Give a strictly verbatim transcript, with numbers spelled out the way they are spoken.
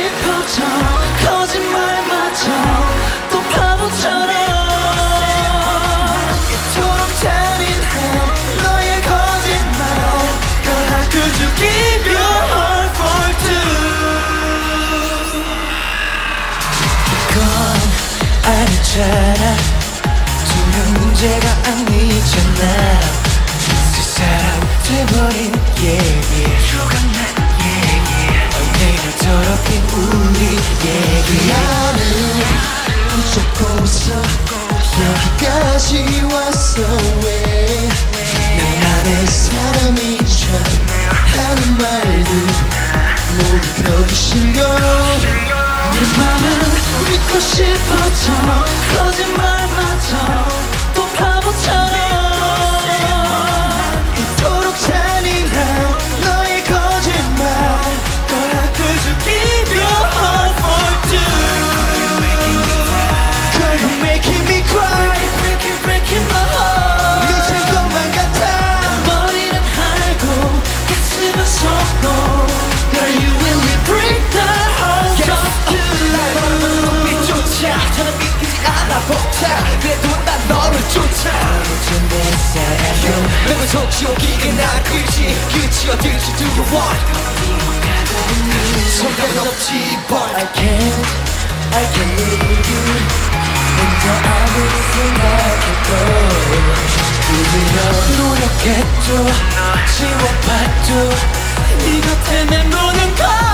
싶어져 거짓말마저 또 바보처럼 이토록 잔인한 너의 거짓말 Girl how could you give your heart for two 이건 아니잖아 분명 문제가 아니잖아 새 사람 돼버린 얘기 조각난 얘기 언니가 더럽힌 우리 얘기 나는 붙잡고 있어 여기까지 왔어 왜 내 안에 사람이 참 하는 말들 모두 벽이 실려 내 맘은 믿고 싶어져 거짓말마저 또 바보처럼 이토록 잔인한 너의 거짓말 Girl how could you give your heart for two Girl you're making me cry Breaking breaking my heart 미칠 것만 같아 머리는 하고 가슴은 속고 Girl you really break the heart of two 잘 믿기지 않아 벅차 그래도 난 너를 쫓아 아무튼 내 사랑도 내가 속시오기가 날 끌지 끝이 어딜지 do you want 상관없지 but I can't I can't leave you 혼자 아무리 생각해도 우리는 노력해도 지워봐도 네 곁에 내 모든 걸